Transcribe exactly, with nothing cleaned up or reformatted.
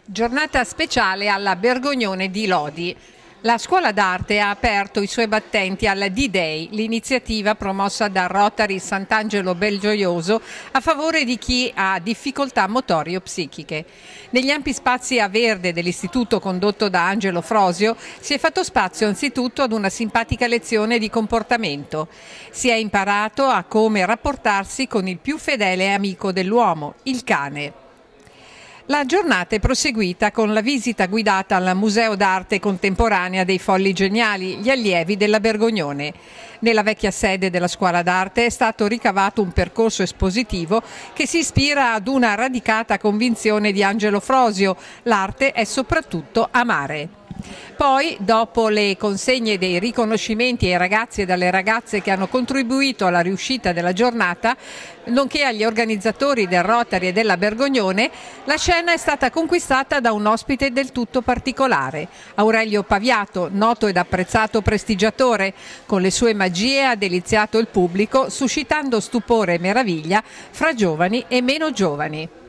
Giornata speciale alla Bergognone di Lodi. La scuola d'arte ha aperto i suoi battenti alla D-Day, l'iniziativa promossa da Rotary Sant'Angelo Belgioioso a favore di chi ha difficoltà motorio-psichiche. Negli ampi spazi a verde dell'istituto condotto da Angelo Frosio si è fatto spazio anzitutto ad una simpatica lezione di comportamento. Si è imparato a come rapportarsi con il più fedele amico dell'uomo, il cane. La giornata è proseguita con la visita guidata al Museo d'Arte Contemporanea dei Folli Geniali, gli allievi della Bergognone. Nella vecchia sede della scuola d'arte è stato ricavato un percorso espositivo che si ispira ad una radicata convinzione di Angelo Frosio: l'arte è soprattutto amare. Poi, dopo le consegne dei riconoscimenti ai ragazzi e alle ragazze che hanno contribuito alla riuscita della giornata, nonché agli organizzatori del Rotary e della Bergognone, la scena è stata conquistata da un ospite del tutto particolare. Aurelio Paviato, noto ed apprezzato prestigiatore, con le sue magie ha deliziato il pubblico, suscitando stupore e meraviglia fra giovani e meno giovani.